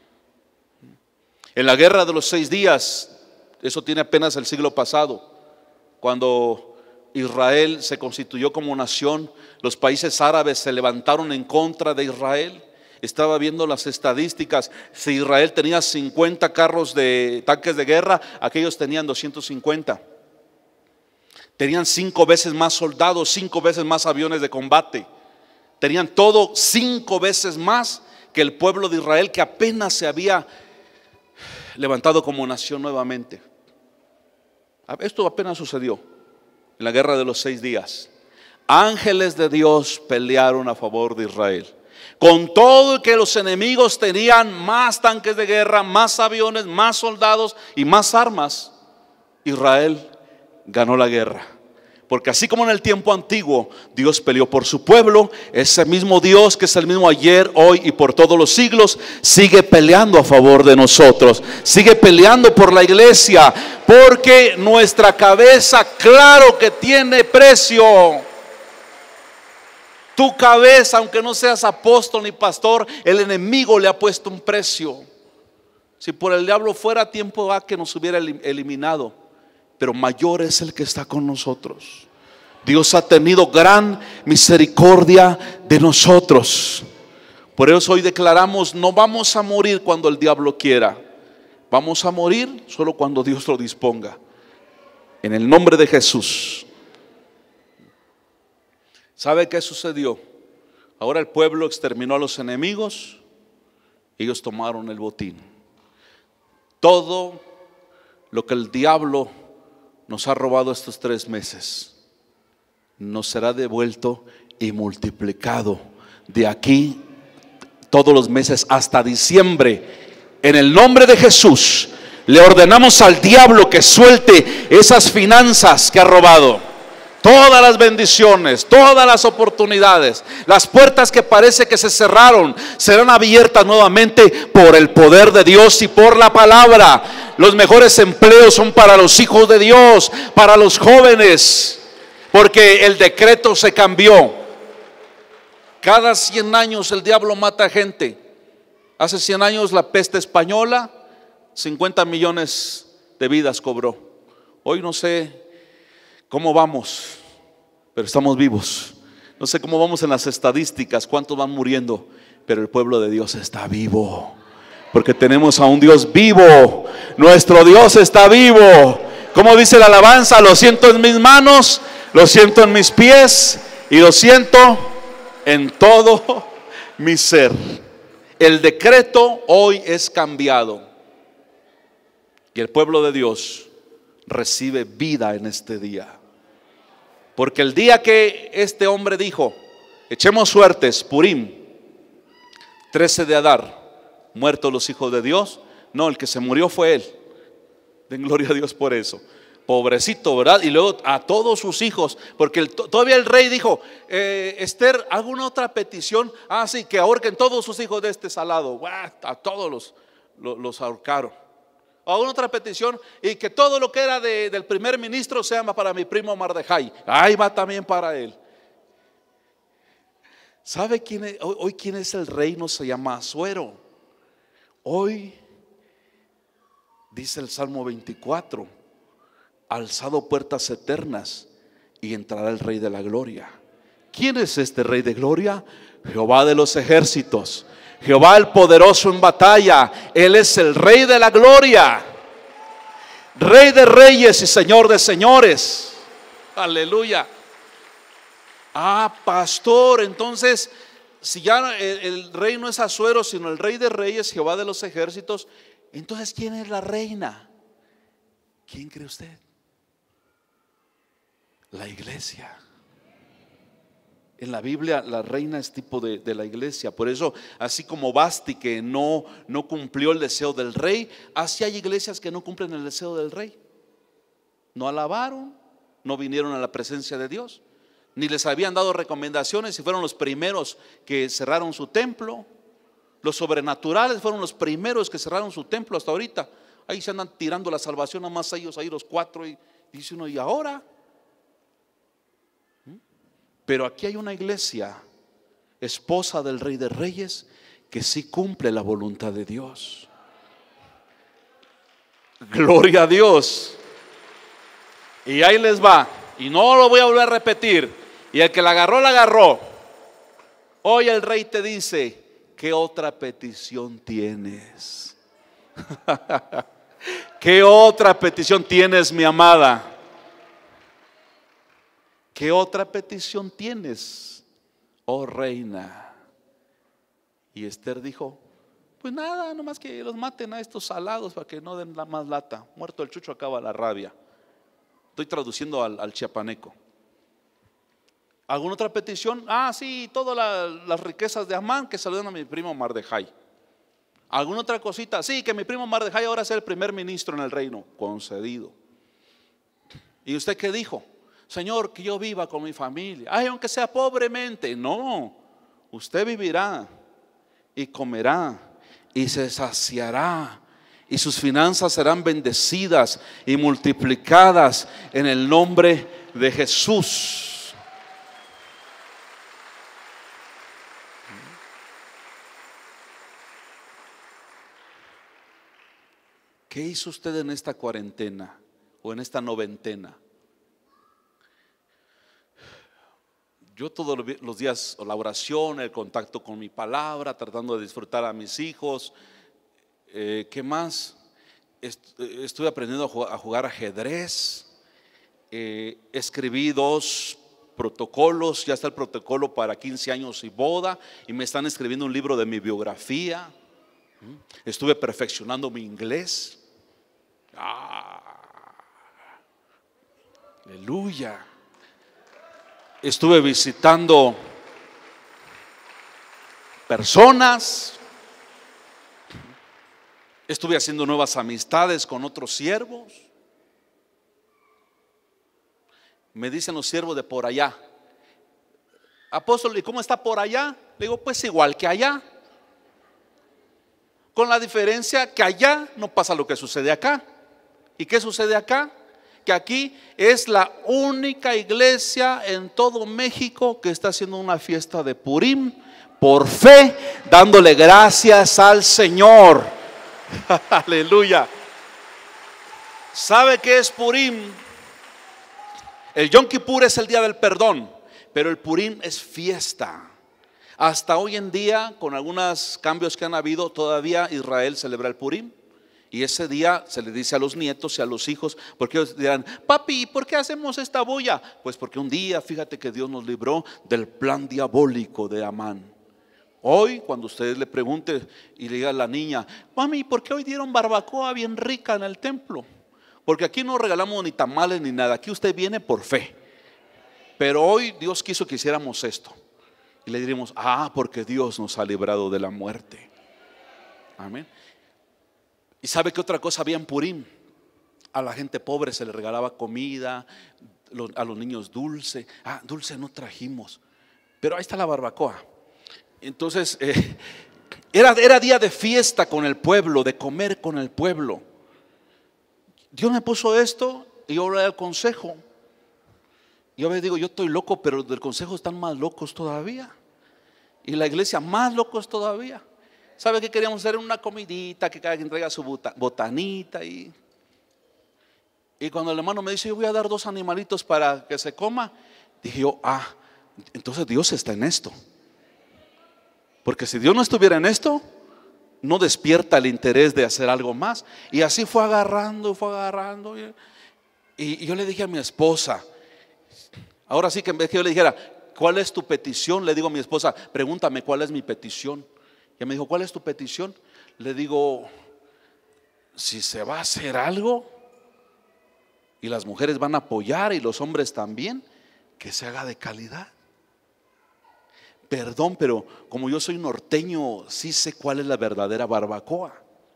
En la guerra de los 6 días, eso tiene apenas el siglo pasado, cuando Israel se constituyó como nación, los países árabes se levantaron en contra de Israel. Estaba viendo las estadísticas. Si Israel tenía 50 carros de tanques de guerra, aquellos tenían 250. Tenían 5 veces más soldados, 5 veces más aviones de combate. Tenían todo 5 veces más que el pueblo de Israel, que apenas se había levantado como nación nuevamente. Esto apenas sucedió en la guerra de los 6 días. Ángeles de Dios pelearon a favor de Israel. Con todo que los enemigos tenían más tanques de guerra, más aviones, más soldados y más armas, Israel ganó la guerra. Porque así como en el tiempo antiguo Dios peleó por su pueblo, ese mismo Dios que es el mismo ayer, hoy y por todos los siglos, sigue peleando a favor de nosotros. Sigue peleando por la iglesia, porque nuestra cabeza, claro que tiene precio. Tu cabeza, aunque no seas apóstol ni pastor, el enemigo le ha puesto un precio. Si por el diablo fuera, tiempo que nos hubiera eliminado, pero mayor es el que está con nosotros. Dios ha tenido gran misericordia de nosotros. Por eso hoy declaramos, no vamos a morir cuando el diablo quiera. Vamos a morir solo cuando Dios lo disponga. En el nombre de Jesús. ¿Sabe qué sucedió? Ahora el pueblo exterminó a los enemigos. Ellos tomaron el botín. Todo lo que el diablo nos ha robado estos 3 meses nos será devuelto y multiplicado de aquí todos los meses hasta diciembre. En el nombre de Jesús le ordenamos al diablo que suelte esas finanzas que ha robado. Todas las bendiciones, todas las oportunidades, las puertas que parece que se cerraron, serán abiertas nuevamente por el poder de Dios y por la palabra. Los mejores empleos son para los hijos de Dios, para los jóvenes, porque el decreto se cambió. Cada 100 años el diablo mata gente. Hace 100 años la peste española, 50 millones de vidas cobró. Hoy no sé cómo vamos, pero estamos vivos. No sé cómo vamos en las estadísticas, cuántos van muriendo, pero el pueblo de Dios está vivo, porque tenemos a un Dios vivo. Nuestro Dios está vivo. Como dice la alabanza, lo siento en mis manos, lo siento en mis pies y lo siento en todo mi ser. El decreto hoy es cambiado y el pueblo de Dios recibe vida en este día. Porque el día que este hombre dijo, echemos suertes, Purim, 13 de Adar, muertos los hijos de Dios, no, el que se murió fue él. Den gloria a Dios por eso. Pobrecito, ¿verdad? Y luego a todos sus hijos, porque todavía el rey dijo, Esther, ¿alguna otra petición? Ah, sí, que ahorquen todos sus hijos de este salado. A todos los ahorcaron. ¿Alguna otra petición? Y que todo lo que era del primer ministro sea para mi primo Mardokhai. Ahí va también para él. ¿Sabe quién es? Hoy quién es el rey? No se llama Asuero. Hoy dice el Salmo 24, alzado puertas eternas y entrará el Rey de la Gloria. ¿Quién es este Rey de Gloria? Jehová de los ejércitos, Jehová el poderoso en batalla. Él es el Rey de la Gloria, Rey de reyes y Señor de señores. Aleluya. Ah, pastor, entonces si ya el rey no es Asuero, sino el Rey de reyes, Jehová de los ejércitos, entonces ¿quién es la reina? ¿Quién cree usted? La iglesia. En la Biblia la reina es tipo de la iglesia. Por eso, así como Basti que no cumplió el deseo del rey, así hay iglesias que no cumplen el deseo del rey. No alabaron, no vinieron a la presencia de Dios, ni les habían dado recomendaciones y fueron los primeros que cerraron su templo. Los sobrenaturales fueron los primeros que cerraron su templo hasta ahorita. Ahí se andan tirando la salvación a más ellos, ahí los cuatro, y dice uno, ¿y ahora? Pero aquí hay una iglesia, esposa del Rey de Reyes, que sí cumple la voluntad de Dios. Gloria a Dios. Y ahí les va, y no lo voy a volver a repetir. Y el que la agarró, la agarró. Hoy el rey te dice, ¿qué otra petición tienes? ¿Qué otra petición tienes, mi amada? ¿Qué otra petición tienes, oh reina? Y Esther dijo, pues nada, nomás que los maten a estos salados para que no den más lata. Muerto el chucho acaba la rabia. Estoy traduciendo al chiapaneco. ¿Alguna otra petición? Ah, sí, todas las riquezas de Amán que saluden a mi primo Mardokhai. ¿Alguna otra cosita? Sí, que mi primo Mardokhai ahora sea el primer ministro en el reino. Concedido. ¿Y usted qué dijo? Señor, que yo viva con mi familia. Ay, aunque sea pobremente. No, usted vivirá y comerá y se saciará, y sus finanzas serán bendecidas y multiplicadas en el nombre de Jesús. ¿Qué hizo usted en esta cuarentena o en esta noventena? Yo todos los días, la oración, el contacto con mi palabra, tratando de disfrutar a mis hijos. ¿Qué más? Estuve aprendiendo a jugar ajedrez. Escribí 2 protocolos. Ya está el protocolo para 15 años y boda, y me están escribiendo un libro de mi biografía. Estuve perfeccionando mi inglés. Aleluya. Estuve visitando personas. Estuve haciendo nuevas amistades con otros siervos. Me dicen los siervos de por allá, apóstol, ¿y cómo está por allá? Le digo, pues igual que allá, con la diferencia que allá no pasa lo que sucede acá. ¿Y qué sucede acá? Que aquí es la única iglesia en todo México que está haciendo una fiesta de Purim por fe, dándole gracias al Señor. Aleluya. ¿Sabe qué es Purim? El Yom Kippur es el día del perdón, pero el Purim es fiesta. Hasta hoy en día, con algunos cambios que han habido, todavía Israel celebra el Purim. Y ese día se le dice a los nietos y a los hijos, porque ellos dirán: papi, ¿por qué hacemos esta bulla? Pues porque un día, fíjate que Dios nos libró del plan diabólico de Amán. Hoy, cuando ustedes le pregunten y le diga a la niña: mami, ¿por qué hoy dieron barbacoa bien rica en el templo? Porque aquí no regalamos ni tamales ni nada, aquí usted viene por fe. Pero hoy Dios quiso que hiciéramos esto. Y le diremos: porque Dios nos ha librado de la muerte. Amén. ¿Y sabe qué otra cosa había en Purim? A la gente pobre se le regalaba comida, a los niños dulce. Dulce no trajimos, pero ahí está la barbacoa. Entonces era día de fiesta con el pueblo, de comer con el pueblo. Dios me puso esto y yo hablé al consejo. Yo me digo: yo estoy loco, pero del consejo están más locos todavía. Y la iglesia más locos todavía. ¿Sabe qué queríamos hacer? Una comidita, que cada quien traiga su botanita. Y cuando el hermano me dice: yo voy a dar 2 animalitos para que se coma, dije yo: entonces Dios está en esto. Porque si Dios no estuviera en esto, no despierta el interés de hacer algo más. Y así fue agarrando. Y yo le dije a mi esposa, ahora sí que en vez que yo le dijera: ¿cuál es tu petición?, le digo a mi esposa: pregúntame cuál es mi petición. Y me dijo: ¿cuál es tu petición? Le digo: si se va a hacer algo y las mujeres van a apoyar y los hombres también, que se haga de calidad. Perdón, pero como yo soy norteño, sí sé cuál es la verdadera barbacoa.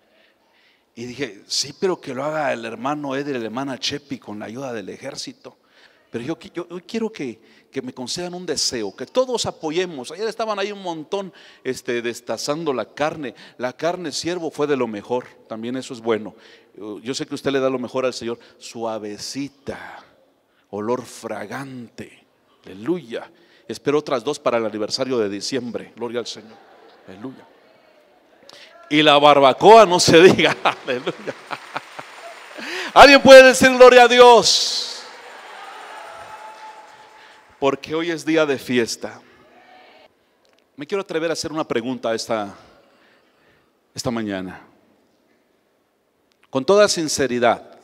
Y dije: sí, pero que lo haga el hermano Eder y la hermana Chepi con la ayuda del ejército. Pero yo quiero que me concedan un deseo, que todos apoyemos. Ayer estaban ahí un montón destazando la carne. La carne ciervo fue de lo mejor, también eso es bueno. Yo sé que usted le da lo mejor al Señor. Suavecita, olor fragante. Aleluya. Espero otras 2 para el aniversario de diciembre. Gloria al Señor. Aleluya. Y la barbacoa no se diga. Aleluya. ¿Alguien puede decir gloria a Dios? Porque hoy es día de fiesta. Me quiero atrever a hacer una pregunta esta mañana, con toda sinceridad.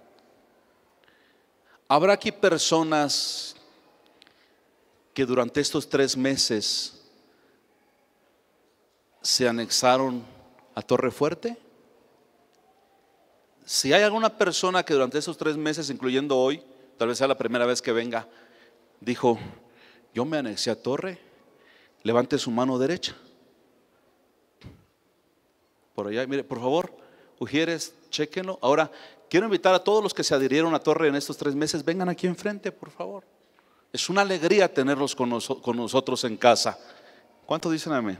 ¿Habrá aquí personas que durante estos 3 meses se anexaron a Torre Fuerte? Si hay alguna persona que durante esos 3 meses, incluyendo hoy, tal vez sea la primera vez que venga, dijo: yo me anexé a Torre, levante su mano derecha. Por allá, mire, por favor, Ujieres, chéquenlo. Ahora, quiero invitar a todos los que se adhirieron a Torre en estos 3 meses, vengan aquí enfrente, por favor. Es una alegría tenerlos con nosotros en casa. ¿Cuántos dicen amén?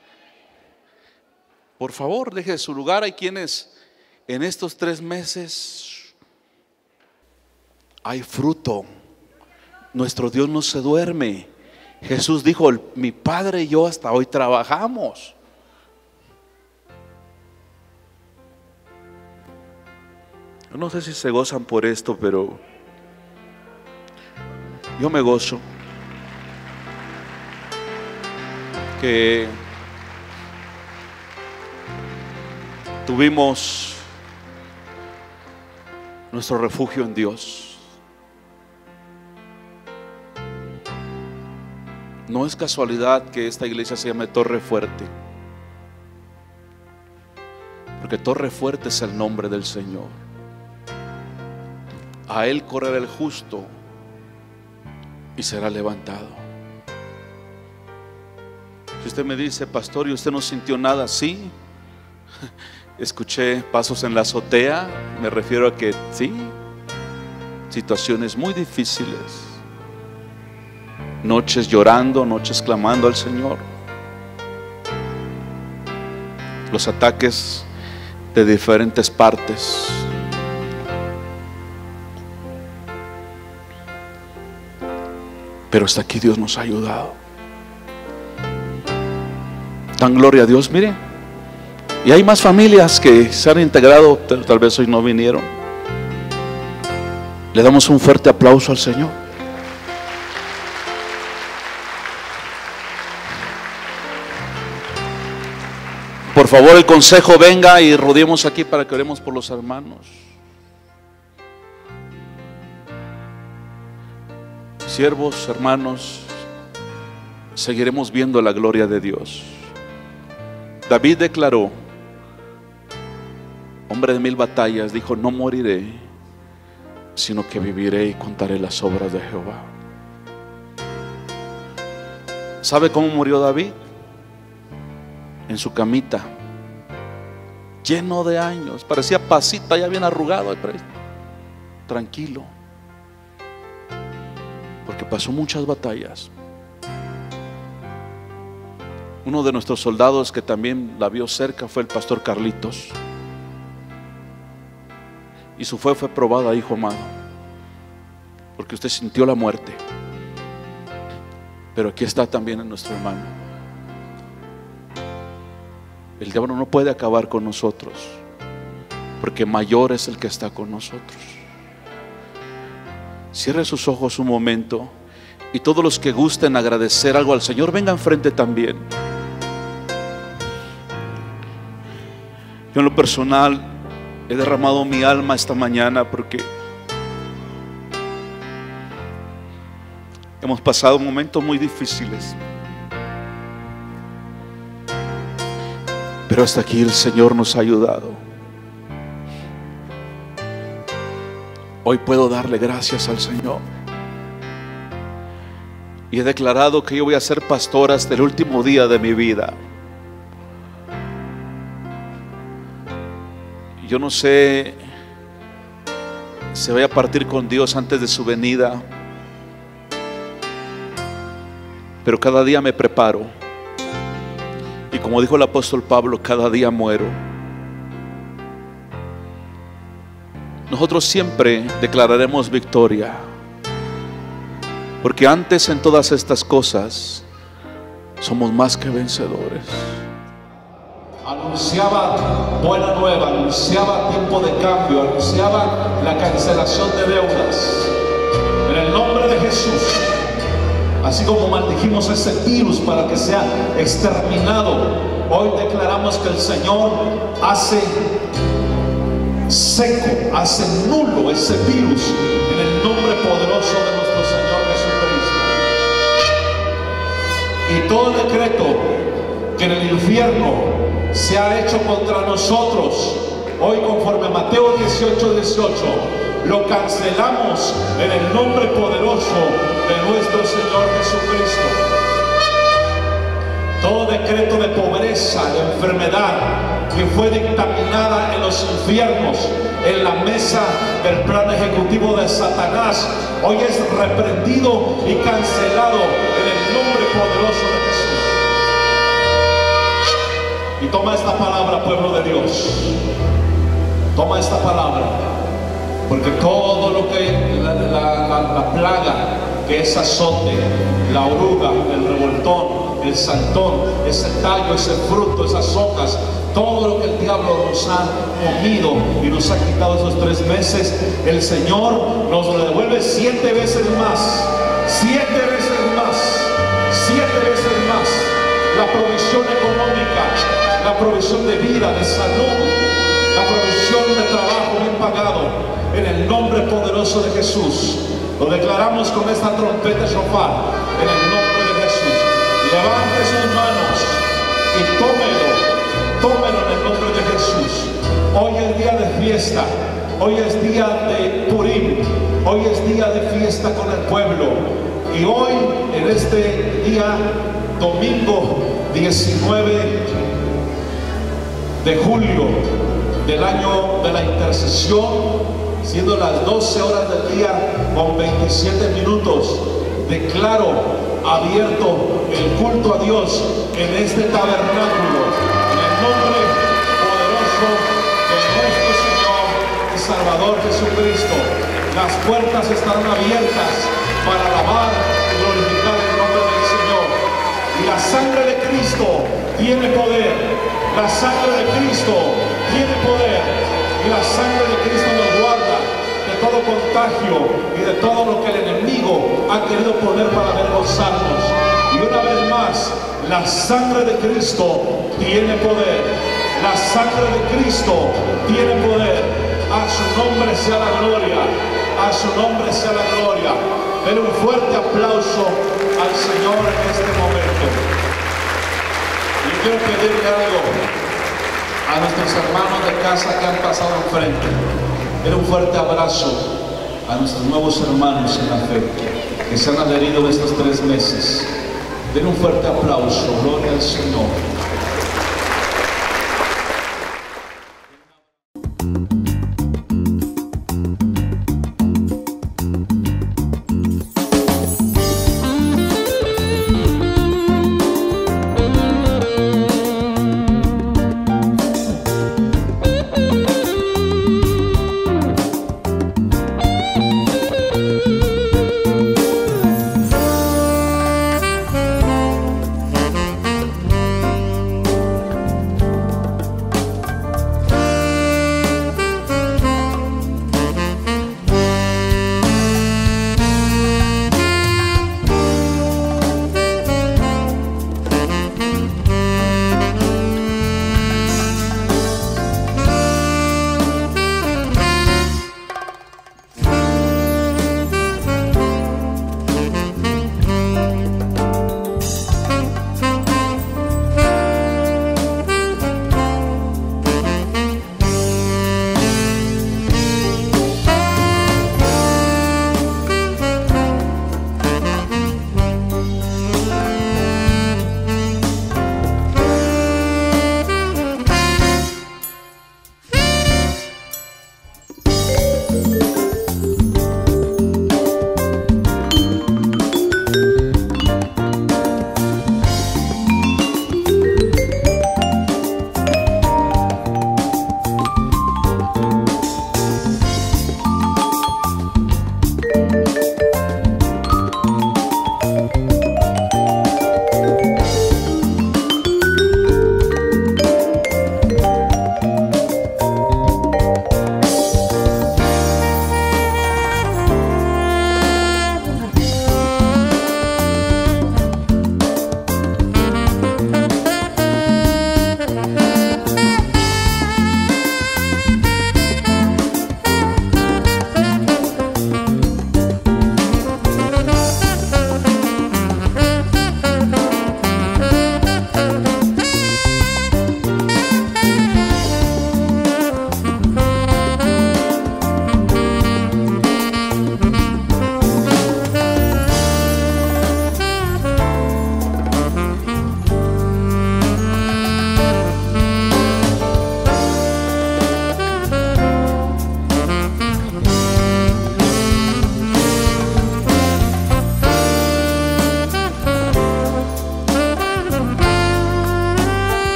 Por favor, deje su lugar. Hay quienes en estos 3 meses hay fruto. Nuestro Dios no se duerme. Jesús dijo: mi Padre y yo hasta hoy trabajamos. Yo no sé si se gozan por esto, pero yo me gozo que tuvimos nuestro refugio en Dios. No es casualidad que esta iglesia se llame Torre Fuerte, porque Torre Fuerte es el nombre del Señor. A Él correrá el justo y será levantado. Si usted me dice: pastor, ¿y usted no sintió nada? Sí, escuché pasos en la azotea. Me refiero a que sí, situaciones muy difíciles, noches llorando, noches clamando al Señor, los ataques de diferentes partes. Pero hasta aquí Dios nos ha ayudado. Dan gloria a Dios, mire. Y hay más familias que se han integrado, tal vez hoy no vinieron. Le damos un fuerte aplauso al Señor. Por favor, el consejo venga y rodeemos aquí para que oremos por los hermanos. Siervos, hermanos, seguiremos viendo la gloria de Dios. David declaró, hombre de 1000 batallas, dijo: no moriré, sino que viviré y contaré las obras de Jehová. ¿Sabe cómo murió David? En su camita, lleno de años, parecía pasita ya bien arrugado, tranquilo, porque pasó muchas batallas. Uno de nuestros soldados que también la vio cerca fue el pastor Carlitos, y su fe fue probada, hijo amado, porque usted sintió la muerte. Pero aquí está también nuestro hermano. El diablo no puede acabar con nosotros, porque mayor es el que está con nosotros. Cierre sus ojos un momento, y todos los que gusten agradecer algo al Señor, vengan frente también. Yo en lo personal he derramado mi alma esta mañana porque hemos pasado momentos muy difíciles, pero hasta aquí el Señor nos ha ayudado. Hoy puedo darle gracias al Señor, y he declarado que yo voy a ser pastor hasta el último día de mi vida. Yo no sé si voy a partir con Dios antes de su venida, pero cada día me preparo, y como dijo el apóstol Pablo, cada día muero. Nosotros siempre declararemos victoria, porque antes en todas estas cosas somos más que vencedores. Anunciaba buena nueva, anunciaba tiempo de cambio, anunciaba la cancelación de deudas. En el nombre de Jesús, así como maldijimos ese virus para que sea exterminado, hoy declaramos que el Señor hace seco, hace nulo ese virus en el nombre poderoso de nuestro Señor Jesucristo. Y todo decreto que en el infierno se ha hecho contra nosotros, hoy conforme a Mateo 18:18, lo cancelamos en el nombre poderoso de nuestro Señor Jesucristo. Todo decreto de pobreza, de enfermedad que fue dictaminada en los infiernos, en la mesa del plan ejecutivo de Satanás, hoy es reprendido y cancelado en el nombre poderoso de Jesús. Y toma esta palabra, pueblo de Dios. Toma esta palabra, porque todo lo que la plaga, que es azote, la oruga, el revoltón, el saltón, ese tallo, ese fruto, esas hojas, todo lo que el diablo nos ha comido y nos ha quitado esos 3 meses, el Señor nos lo devuelve 7 veces más, 7 veces más, 7 veces más. La provisión económica, la provisión de vida, de salud, la provisión de trabajo bien pagado, en el nombre poderoso de Jesús. Lo declaramos con esta trompeta shofar, en el nombre de Jesús. Levante sus manos y tómelo en el nombre de Jesús. Hoy es día de fiesta, hoy es día de Purim, hoy es día de fiesta con el pueblo. Y hoy, en este día, domingo 19 de julio del año de la intercesión, siendo las 12 horas del día con 27 minutos, declaro abierto el culto a Dios en este tabernáculo, en el nombre poderoso de nuestro Señor y Salvador Jesucristo. Las puertas estarán abiertas para alabar y glorificar el nombre del Señor. Y la sangre de Cristo tiene poder, la sangre de Cristo tiene poder, y la sangre de Cristo nos guarda de todo contagio y de todo lo que el enemigo ha querido poner para avergonzarnos. Y una vez más, la sangre de Cristo tiene poder. La sangre de Cristo tiene poder. A su nombre sea la gloria. A su nombre sea la gloria. Den un fuerte aplauso al Señor en este momento. Y quiero pedirle algo a nuestros hermanos de casa que han pasado enfrente. Den un fuerte abrazo a nuestros nuevos hermanos en la fe que se han adherido estos 3 meses. Den un fuerte aplauso. Gloria al Señor.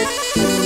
Señor.